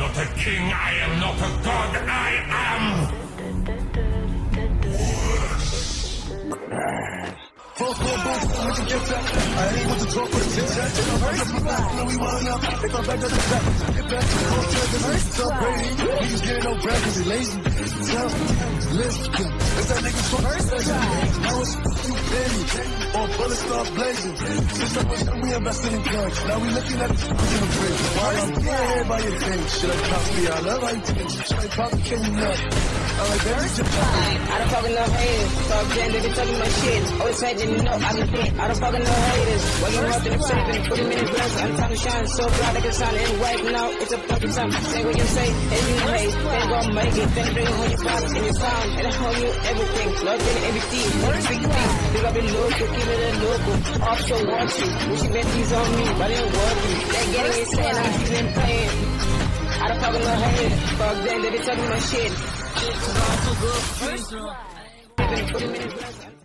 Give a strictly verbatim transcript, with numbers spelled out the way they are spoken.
not a king, I am not a god, I am... Fuck, fuck, fuck, we can get that. I ain't want to talk with a tic-tac. First blood. We want up. They come back to the back. Get back to the culture. First blood. Niggas getting no bread because he lazy. Tell listen. It's that nigga so first blood. Now it's you penny. All bullets start blazing. Since I was young, we invested in guns. Now we looking at the in the bridge. Why I'm here by your thing? Should I cop me? I love how you think. Should I pop can you not? I'm like, there's your time. I don't fucking know haters. Talk then, they be talking my shit. Always hedging, you know, I'm the thing. I don't fucking know haters. Waking up in the saving, put him in the glass. I'm trying to shine so bright like a sun. And right now, it's a fucking time. Say what you say, and you hate. Then gon' make it. Then bring home your problems and your sound. And I hold you everything. Love in everything. Big thing. Big up in local, keep it a local. Offshore watching. Wishing that these on me, but it ain't working. They're getting insane, I'm keeping playing. I don't fucking know haters. Fuck them, they be talking my shit. First blood.